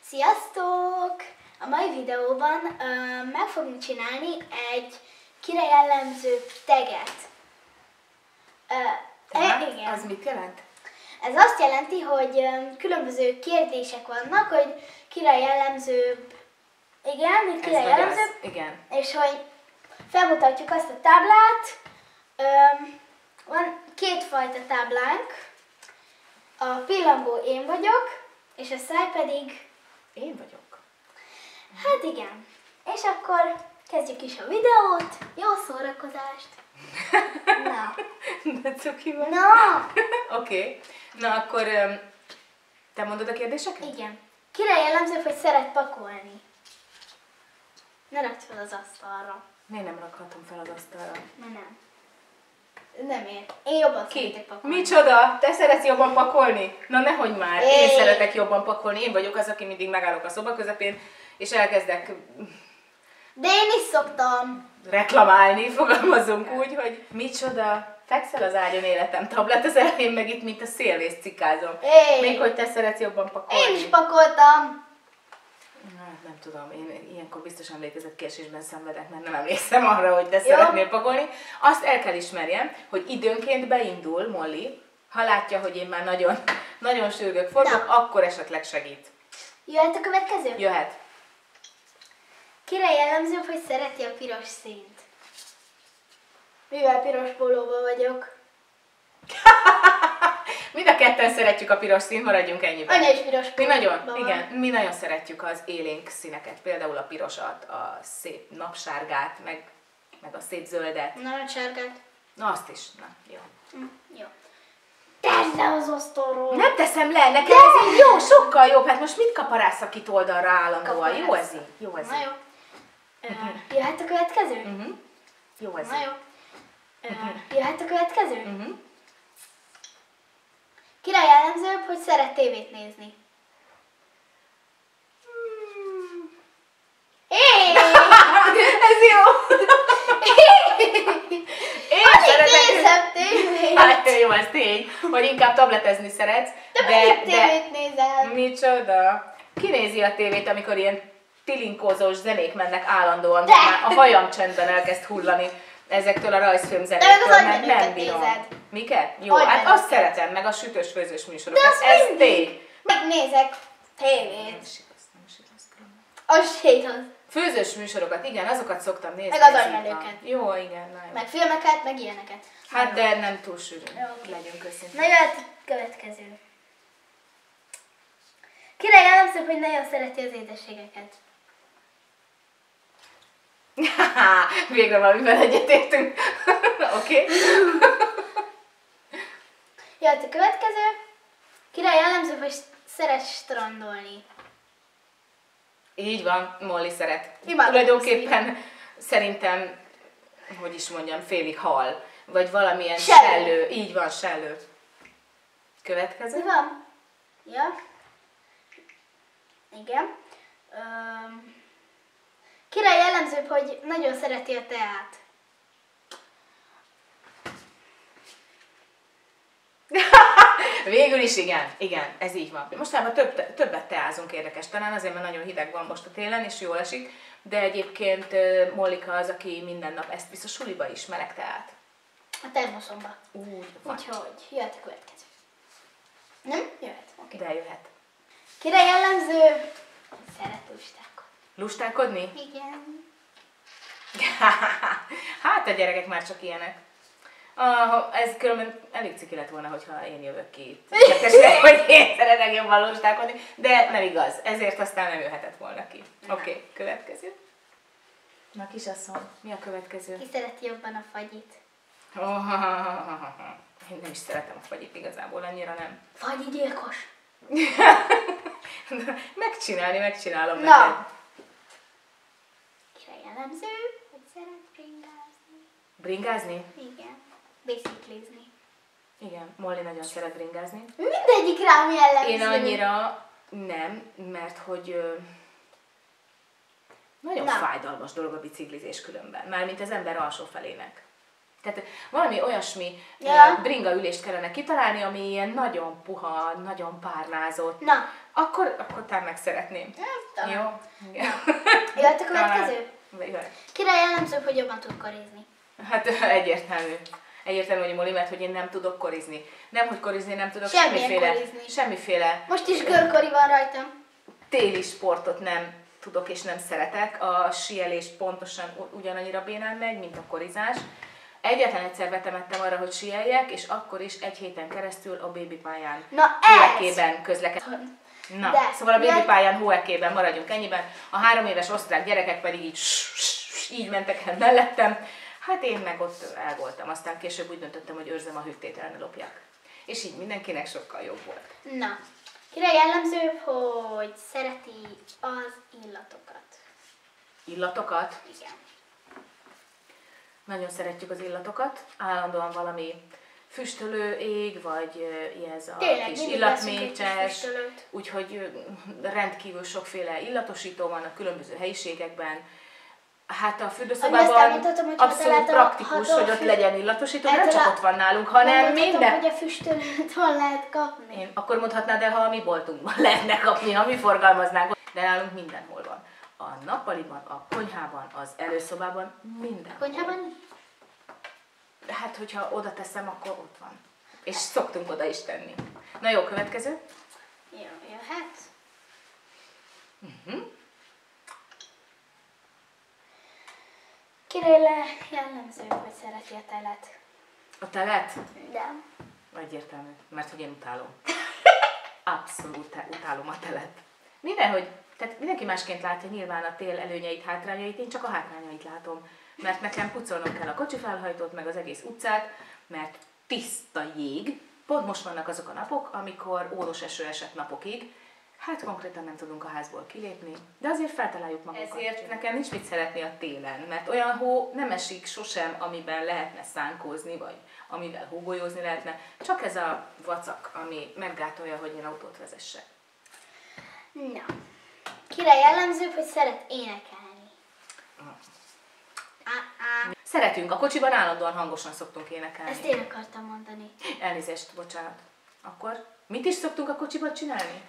Sziasztok! A mai videóban meg fogunk csinálni egy kire jellemző taget. Tehát, az mit jelent? Ez azt jelenti, hogy különböző kérdések vannak, hogy kire jellemzőbb. Igen, mit kire jellemzőbb. Igen. És hogy felmutatjuk azt a táblát. Van kétfajta táblánk. A pillangó én vagyok, és a száj pedig én vagyok. Hát igen. És akkor kezdjük is a videót. Jó szórakozást! Na. De cuki vagy. Na. Oké. Na akkor te mondod a kérdéseket? Igen. Kire jellemző, hogy szeret pakolni? Ne rakd fel az asztalra. Miért nem rakhatom fel az asztalra? Mert nem. Nem ér. Én jobban szeretek pakolni. Micsoda? Te szeretsz jobban pakolni? Na nehogy már. Én szeretek jobban pakolni. Én vagyok az, aki mindig megállok a szoba közepén, és elkezdek... De én is szoktam. Reklamálni, fogalmazunk úgy, hogy micsoda, fekszel az ágyon életem tablet, az elején meg itt, mint a szélvész cikázom. Még hogy te szeretsz jobban pakolni. Én is pakoltam. Hát nem tudom, én ilyenkor biztos emlékezetkésésben szenvedek, mert nem emlékszem arra, hogy te szeretnél pakolni. Azt el kell ismerjem, hogy időnként beindul Molly, ha látja, hogy én már nagyon, nagyon sürgök, forgok, akkor esetleg segít. Jöhet a következő? Jöhet. Kire jellemző, hogy szereti a piros színt? Mivel piros pólóban vagyok. Mind a ketten szeretjük a piros színt, maradjunk ennyiben. Anya is piros pólóban mi nagyon szeretjük az élénk színeket, például a pirosat, a szép napsárgát, meg a szép zöldet. Narancssárgát. Na azt is, na jó. Jó. Tedd le az asztalról! Nem teszem le, nekem ez így jó, sokkal jobb. Hát most mit kaparász a két oldalra állandóan? Jó ez így, jó ez így. Na jó. Jöhet a következő? Jó ez Na így. jó. Jöhet a következő? Kire jellemzőbb, hogy szeret tévét nézni? Ez jó! Én nézem tévét! Hát jó, ez tény, hogy inkább tabletezni szeretsz. De tévét nézel? Micsoda? Ki nézi a tévét, amikor ilyen tilinkózós zenék mennek állandóan, de már a hajam csendben elkezd hullani ezektől a rajzfilmzenéktől, mert nem bírom. Nézed. Miket? Jó, hát azt szeretem, meg a sütős-főzős műsorokat. De ez tény. Megnézek tévét. Nem igaz. Az se igaz. Főzős műsorokat, igen, azokat szoktam nézni. Meg az anymelőket. Jó, igen. Na jó. Meg filmeket, meg ilyeneket. Hát de nem túl sűrű. Jó. Legyünk őszintén. Na jöhet a következő. Kire jellemző, hogy nagyon szereti az édességeket? Végre valamivel egyetértünk. Oké. Jöhet a következő. Kire jellemző, hogy szeret strandolni? Így van, Molly szeret. Imádom Tulajdonképpen szerintem, hogy is mondjam, félig hal. Vagy valamilyen Sellő. sellő. Így van, sellő. Következő. Mi van? Ja. Igen. Kire jellemzőbb, hogy nagyon szereti a teát? Végül is igen, ez így van. Mostában többet teázunk, érdekes talán, azért mert nagyon hideg van most a télen, és jól esik, de egyébként Mollika az, aki minden nap ezt visz a suliba is, meleg teát. A termoszomba. Úgy van. Úgyhogy jöhet a következő. Nem? Jöhet. Okay. De jöhet. Kire jellemző? Szeret lustákat. Lustálkodni? Igen. Hát a gyerekek már csak ilyenek. Ez különben elég ciki lett volna, hogyha én jövök ki itt. Érdekes, hogy én szeretek jobban lustálkodni, de nem igaz. Ezért aztán nem jöhetett volna ki. Oké, következő. Na kisasszony, mi a következő? Ki szereti jobban a fagyit? Én nem is szeretem a fagyit igazából, annyira nem. Fagyi gyilkos. Megcsinálom Na. neked. Kire jellemző, hogy szeret bringázni? Bringázni? Igen. Biciklizni. Igen, Molly nagyon szeret bringázni. Mindegyik rám jellemző. Én annyira nem, mert hogy nagyon fájdalmas dolog a biciklizés különben, mármint az ember alsó felének. Tehát valami olyasmi bringa ülést kellene kitalálni, ami ilyen nagyon puha, nagyon párnázott. Na, akkor talán meg szeretném. Talán. Jó? Igen. Jöhet a következő? Jöhet. Kire jellemzőbb, hogy jobban tud korizni? Hát egyértelmű. Egyértelmű, hogy Moli, mert hogy én nem tudok korizni. Nem, hogy korizni nem tudok, Semmilyen korizni. semmiféle Most is görkori van rajtam. téli sportot nem tudok és nem szeretek. A síelés pontosan ugyanannyira bénán megy, mint a korizás. Egyetlen egyszer vetemettem arra, hogy síeljek, és akkor is egy héten keresztül a babipályán hóekében közlekedtem. Na, De, szóval a babipályán hóekében maradjunk ennyiben. A 3 éves osztrák gyerekek pedig így mentek el mellettem. Hát én meg ott elvoltam, aztán később úgy döntöttem, hogy őrzem a hűtét, el ne lopják. És így mindenkinek sokkal jobb volt. Na, kire jellemzőbb, hogy szereti az illatokat? Illatokat? Igen. Nagyon szeretjük az illatokat. Állandóan valami füstölő ég, vagy ez a Tényleg, kis mindig veszünk egy kis illatmécses. füstölőt. Úgyhogy rendkívül sokféle illatosító van a különböző helyiségekben. Hát a Azt fürdőszobában elmondhatom, hogy abszolút ha praktikus, hogy ott legyen illatosító, nem csak ott van nálunk, hanem minden. hogy a füstölőt hol lehet kapni. Én akkor mondhatnád el, ha a mi boltunkban lehetne kapni, ha mi forgalmaznánk. De nálunk mindenhol van. A nappaliban, a konyhában, az előszobában, mindenhol. Konyhában? Hát, hogyha oda teszem, akkor ott van. És szoktunk oda is tenni. Na jó, következő. Jó, jöhet. Kire jellemző, hogy szereti a telet? A telet? De. Egyértelmű, mert hogy én utálom. Abszolút utálom a telet. Tehát mindenki másként látja nyilván a tél előnyeit, hátrányait, én csak a hátrányait látom. Mert nekem pucolnom kell a kocsifelhajtót, meg az egész utcát, mert tiszta jég. Pont most vannak azok a napok, amikor óros eső esett napokig. Hát konkrétan nem tudunk a házból kilépni, de azért feltaláljuk magunkat. Ezért nekem nincs mit szeretni a télen, mert olyan hó nem esik sosem, amiben lehetne szánkózni, vagy amivel hógolyózni lehetne. Csak ez a vacak, ami meggátolja, hogy én autót vezessek. Na. Kire jellemzőbb, hogy szeret énekelni? Szeretünk, a kocsiban állandóan hangosan szoktunk énekelni. Ezt én akartam mondani. Elnézést, bocsánat. Akkor mit is szoktunk a kocsiban csinálni?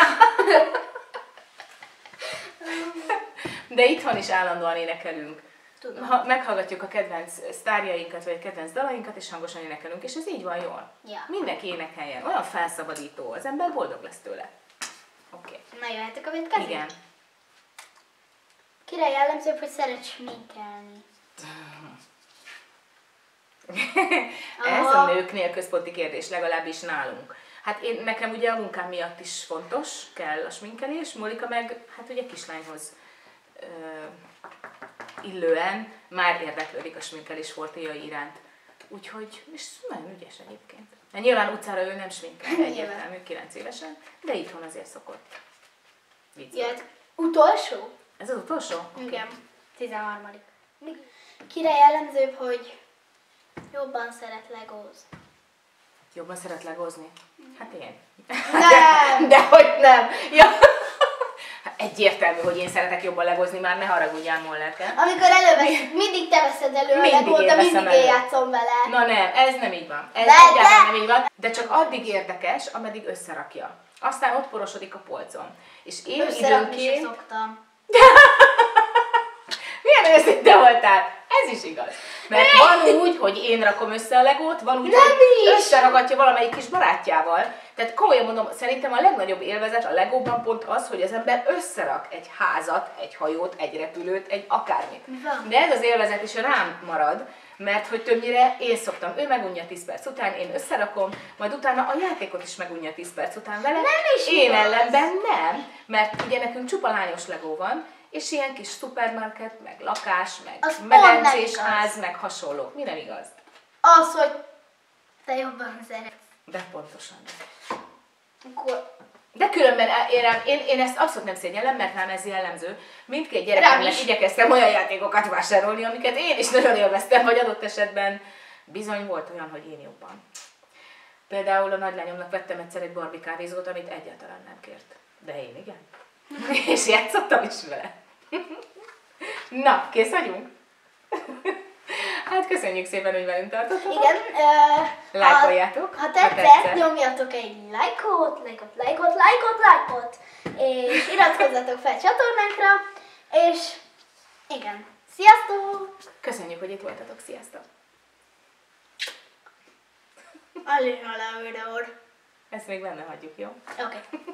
De itthon is állandóan énekelünk. Tudom. Ha meghallgatjuk a kedvenc sztárjainkat, vagy a kedvenc dalainkat, és hangosan énekelünk, és ez így van jól. Ja. Mindenki énekeljen, olyan felszabadító, az ember boldog lesz tőle. Oké. Na jöhet a következő? Igen. Kire jellemzőbb, hogy szeret sminkelni? Ez a nőknél központi kérdés, legalábbis nálunk. Hát nekem ugye a munkám miatt is fontos, kell a sminkelés, Molika meg, hát ugye kislányhoz illően már érdeklődik a sminkelés fortéjai iránt. Úgyhogy, és nagyon ügyes egyébként. De nyilván utcára ő nem sminkel, egyértelmű, 9 évesen, de itthon azért szokott. Jöhet utolsó? Ez az utolsó? Igen. 13. Kire jellemzőbb, hogy jobban szeret legózni? Jobban szeret legózni? Hát én. Nem! Dehogy nem! Ja. Egyértelmű, hogy én szeretek jobban legózni, már ne haragudjál, Mollerke. Amikor előveszed, mindig te veszed elő a legót, de mindig én játszom vele. Na nem, ez nem így van. Ez De! nem így van. De csak addig érdekes, ameddig összerakja. Aztán ott porosodik a polcon. És én Összerakni sem időnként... szoktam. Milyen őszinte voltál? Ez is igaz. Mert van úgy, hogy én rakom össze a legót, van úgy, hogy összeragadja valamelyik kis barátjával. Tehát komolyan mondom, szerintem a legnagyobb élvezet a legóban pont az, hogy az ember összerak egy házat, egy hajót, egy repülőt, egy akármit. De ez az élvezet is rám marad, mert hogy többnyire én szoktam, ő megunja 10 perc után, én összerakom, majd utána a játékot is megunja 10 perc után vele. Nem is én igaz. ellenben nem, mert ugye nekünk csupa lányos legó van, és ilyen kis szupermarket, meg lakás, meg Az medencés pont nem ház, meg hasonló. Mi nem igaz? Az, hogy te jobban szeretsz. De pontosan. Akkor De különben én ezt abszolút nem szégyellem, mert rám ez jellemző. Mindkét Rám gyerekemnek is. igyekeztem olyan játékokat vásárolni, amiket én is nagyon élveztem, vagy adott esetben bizony volt olyan, hogy én jobban. Például a nagylányomnak vettem egyszer egy Barbie kávézót, amit egyáltalán nem kért. De én igen. És játszottam is vele. Na, kész vagyunk? Hát köszönjük szépen, hogy velünk tartottatok. Igen. Lájkoljátok, Ha tetszett, nyomjatok egy lájkot, és iratkozzatok fel csatornánkra, és igen. Sziasztok! Köszönjük, hogy itt voltatok. Sziasztok! Alina videód. Ezt még benne hagyjuk, jó? Oké.